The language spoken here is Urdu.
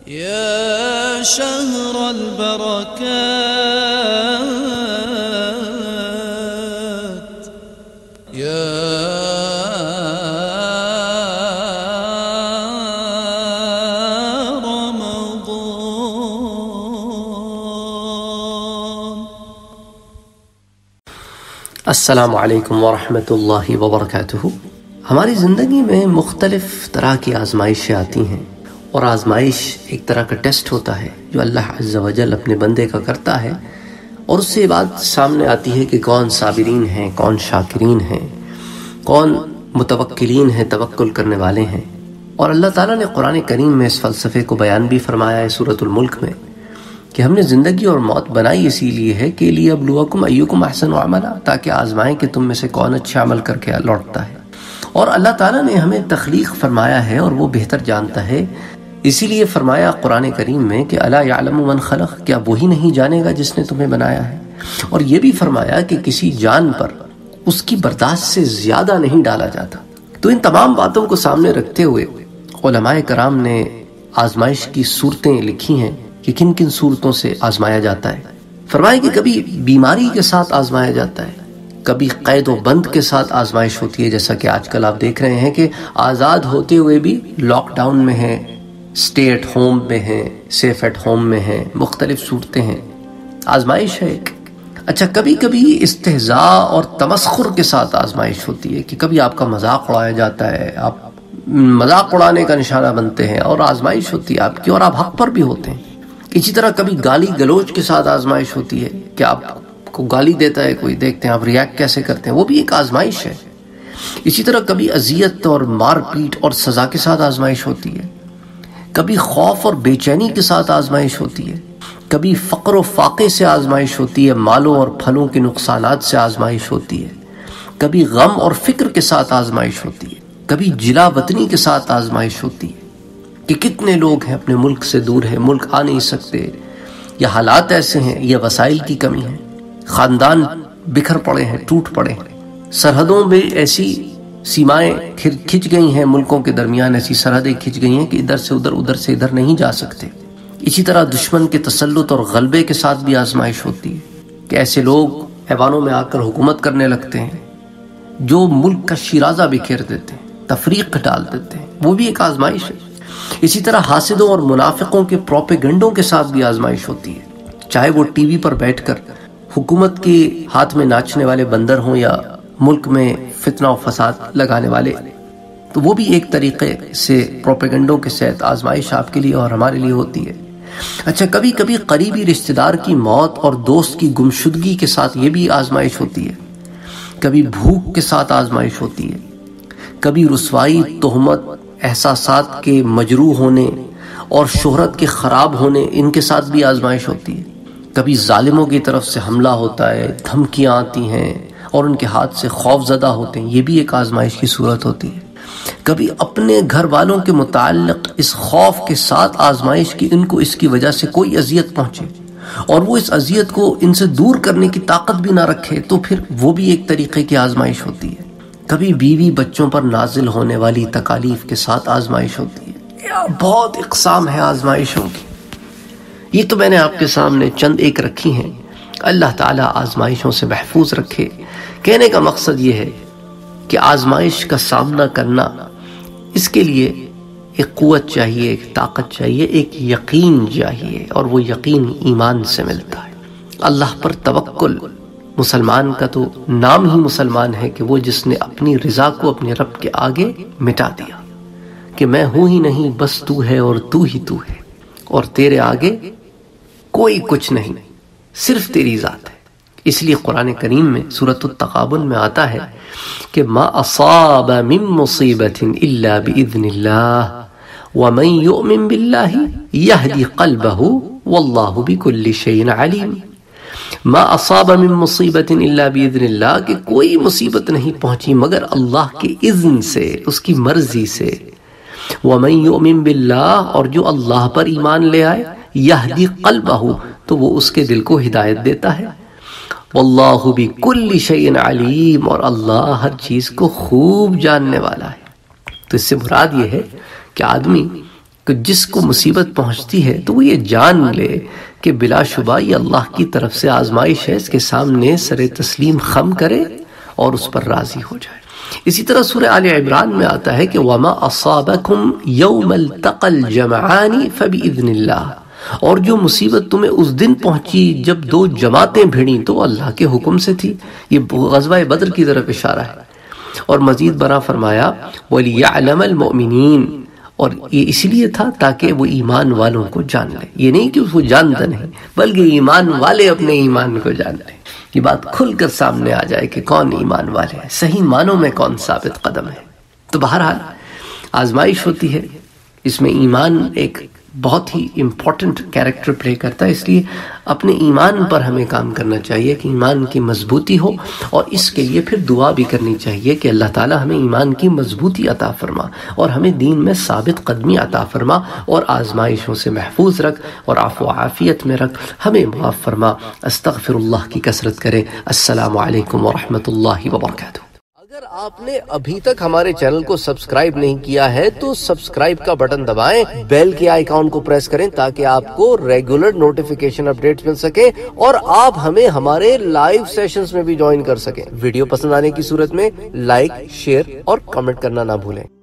يا شهر البركات يا رمضان. السلام علیکم ورحمۃ اللہ وبرکاتہ. ہماری زندگی میں مختلف طرح کی آزمائشیں آتی ہیں، اور آزمائش ایک طرح کا ٹیسٹ ہوتا ہے جو اللہ عز و جل اپنے بندے کا کرتا ہے، اور اس سے یہ بات سامنے آتی ہے کہ کون صابرین ہیں، کون شاکرین ہیں، کون متوکلین ہیں، توکل کرنے والے ہیں. اور اللہ تعالیٰ نے قرآن کریم میں اس فلسفے کو بیان بھی فرمایا ہے سورۃ الملک میں کہ ہم نے زندگی اور موت بنائی اسی لیے ہے کہ لیبلوکم ایکم احسن عملا، تاکہ آزمائیں کہ تم میں سے کون اچھا عمل کر کے لوٹتا ہے. اور اللہ تعالیٰ نے ہمیں تخلیق فرمایا ہے اور وہ بہتر جانتا ہے، اسی لیے فرمایا قرآن کریم میں کہ الا یعلم من خلق، کیا وہی نہیں جانے گا جس نے تمہیں بنایا ہے. اور یہ بھی فرمایا کہ کسی جان پر اس کی برداشت سے زیادہ نہیں ڈالا جاتا. تو ان تمام باتوں کو سامنے رکھتے ہوئے علماء کرام نے آزمائش کی صورتیں لکھی ہیں کہ کن کن صورتوں سے آزمایا جاتا ہے. فرمایا کہ کبھی بیماری کے ساتھ آزمایا جاتا ہے، کبھی قید و بند کے ساتھ آزمائش ہوتی ہے، جیسا کہ آج کل آپ دیکھ رہے ہیں کہ آزاد ہوتے ہوئے بھی لاک ڈاؤن میں ہیں، اسٹے ایٹ ہوم میں ہیں، سیف ایٹ ہوم میں ہیں، مختلف صورتیں ہیں. آزمائش ہے ایک. اچھا، کبھی کبھی استہزاء اور تمسخر کے ساتھ آزمائش ہوتی ہے کہ کبھی آپ کا مذاق اڑایا جاتا ہے، آپ مذاق اڑانے کا نشانہ بنتے ہیں اور آزمائش ہوتی ہے آپ کی، اور آپ حق پر بھی ہوتے ہیں. اسی طرح کبھی گالی گلوچ کے ساتھ آزمائش ہوتی ہے کہ آپ کو گالی دیتا ہے کوئی، دیکھتے ہیں آپ ریاکٹ کیسے کرتے ہیں، وہ بھی ایک آزمائش ہے. اسی طرح کبھی اذیت اور مار پیٹ اور سزا کے ساتھ آزمائش ہوتی ہے، کبھی خوف اور بے چینی کے ساتھ آزمائش ہوتی ہے، کبھی فقر و فاقے سے آزمائش ہوتی ہے، مالوں اور پھلوں کے نقصانات سے آزمائش ہوتی ہے، کبھی غم اور فکر کے ساتھ آزمائش ہوتی ہے، کبھی جلا وطنی کے ساتھ آزمائش ہوتی ہے کہ کتنے لوگ ہیں اپنے ملک سے دور ہیں، ملک آ نہیں سکتے، یا حالات ایسے ہیں، یا وسائل کی کمی ہے، خاندان بکھر پڑے ہیں، ٹوٹ پڑے ہیں، سرحدوں میں ایسی سیمائیں کھچ گئی ہیں، ملکوں کے درمیان ایسی سرحدیں کھچ گئی ہیں کہ ادھر سے ادھر، ادھر سے ادھر نہیں جا سکتے. اسی طرح دشمن کے تسلط اور غلبے کے ساتھ بھی آزمائش ہوتی ہے کہ ایسے لوگ ایوانوں میں آ کر حکومت کرنے لگتے ہیں جو ملک کا شیرازہ بکھیر دیتے ہیں، تفریق ڈال دیتے ہیں، وہ بھی ایک آزمائش ہے. اسی طرح حاسدوں اور منافقوں کے پروپیگنڈوں کے ساتھ بھی آزمائش ہوتی ہے، چاہے وہ ٹی وی پر بیٹھ کر حکومت کے ہاتھ میں ناچنے والے بندر ہوں یا ملک میں فتنہ و فساد لگانے والے، تو وہ بھی ایک طریقے سے پروپیگنڈوں کے ساتھ آزمائش آپ کے لیے اور ہمارے لیے ہوتی ہے. اچھا، کبھی کبھی قریبی رشتہ دار کی موت اور دوست کی گمشدگی کے ساتھ یہ بھی آزمائش ہوتی ہے، کبھی بھوک کے ساتھ آزمائش ہوتی ہے، کبھی رسوائی، تہمت، احساسات کے مجروح ہونے اور شہرت کے خراب ہونے، ان کے ساتھ بھی آزمائش ہوتی ہے. کبھی ظالموں کی طرف سے حملہ ہوتا ہے، دھمکیاں آتی ہیں اور ان کے ہاتھ سے خوف زدہ ہوتے ہیں، یہ بھی ایک آزمائش کی صورت ہوتی ہے. کبھی اپنے گھر والوں کے متعلق اس خوف کے ساتھ آزمائش کی ان کو اس کی وجہ سے کوئی اذیت پہنچے اور وہ اس اذیت کو ان سے دور کرنے کی طاقت بھی نہ رکھے، تو پھر وہ بھی ایک طریقے کی آزمائش ہوتی ہے. کبھی بیوی بچوں پر نازل ہونے والی تکالیف کے ساتھ آزمائش ہوتی ہے. بہت اقسام ہے آزمائشوں کی، یہ تو میں نے آپ کے سامنے چند ایک رکھی ہیں. اللہ تعالیٰ آزمائشوں سے محفوظ رکھے. کہنے کا مقصد یہ ہے کہ آزمائش کا سامنا کرنا، اس کے لیے ایک قوت چاہیے، ایک طاقت چاہیے، ایک یقین چاہیے، اور وہ یقین ایمان سے ملتا ہے. اللہ پر توکل، مسلمان کا تو نام ہی مسلمان ہے کہ وہ جس نے اپنی رضا کو اپنے رب کے آگے مٹا دیا کہ میں ہوں ہی نہیں، بس تو ہے اور تو ہی تو ہے، اور تیرے آگے کوئی کچھ نہیں، صرف تیری ذات ہے. اس لیے قرآن کریم میں سورۃ التغابن میں آتا ہے کہ ما اصاب من مصیبت الا باذن اللہ ومن یؤمن باللہ یہدی قلبہ واللہ بکل شیء علیم. ما اصاب من مصیبت الا باذن اللہ، کہ کوئی مصیبت نہیں پہنچی مگر اللہ کے اذن سے، اس کی مرضی سے. ومن یؤمن باللہ، اور جو اللہ پر ایمان لے آئے، یہدی قلبہ، تو وہ اس کے دل کو ہدایت دیتا ہے. واللہ بکل شیء علیم، اور اللہ ہر چیز کو خوب جاننے والا ہے. تو اس سے مراد یہ ہے کہ آدمی کہ جس کو مصیبت پہنچتی ہے تو وہ یہ جان لے کہ بلا شبہ یہ اللہ کی طرف سے آزمائش ہے، اس کے سامنے سر تسلیم خم کرے اور اس پر راضی ہو جائے۔ اسی طرح سورہ آل عمران میں آتا ہے کہ وَمَا أَصَابَكُمْ يَوْمَ الْتَقَى الْجَمْعَانِ فَبِإِذْنِ اللَّهِ، اور جو مصیبت تمہیں اس دن پہنچی جب دو جماعتیں بھیڑیں تو اللہ کے حکم سے تھی۔ یہ غزوہ بدر کی طرف اشارہ ہے۔ اور مزید برآں فرمایا وَلِيَعْلَمَ الْمُؤْمِنِينَ، اور یہ اس لیے تھا تاکہ وہ ایمان والوں کو جان لے، یہ نہیں کہ وہ جانتا نہیں بلکہ ایمان والے اپنے ایمان کو جان لیں، یہ بات کھل کر سامنے آ جائے کہ کون ایمان والے ہیں، صحیح معنوں میں کون ثابت قدم ہے۔ تو بہرحال آزمائش ہوتی ہے، اس میں ایمان ایک بہت ہی امپورٹنٹ کیریکٹر پلے کرتا ہے، اس لیے اپنے ایمان پر ہمیں کام کرنا چاہیے کہ ایمان کی مضبوطی ہو، اور اس کے لیے پھر دعا بھی کرنی چاہیے کہ اللہ تعالی ہمیں ایمان کی مضبوطی عطا فرما اور ہمیں دین میں ثابت قدمی عطا فرما اور آزمائشوں سے محفوظ رکھ اور عفو و عافیت میں رکھ، ہمیں معاف فرما۔ استغفر اللہ کی کثرت کریں۔ السلام علیکم ورحمۃ اللہ وبرکاتہ۔ اگر آپ نے ابھی تک ہمارے چینل کو سبسکرائب نہیں کیا ہے تو سبسکرائب کا بٹن دبائیں، بیل کے آئیکن کو پریس کریں تاکہ آپ کو ریگولر نوٹیفیکیشن اپڈیٹس مل سکے اور آپ ہمیں ہمارے لائیو سیشنز میں بھی جوائن کر سکیں۔ ویڈیو پسند آنے کی صورت میں لائک، شیئر اور کمنٹ کرنا نہ بھولیں۔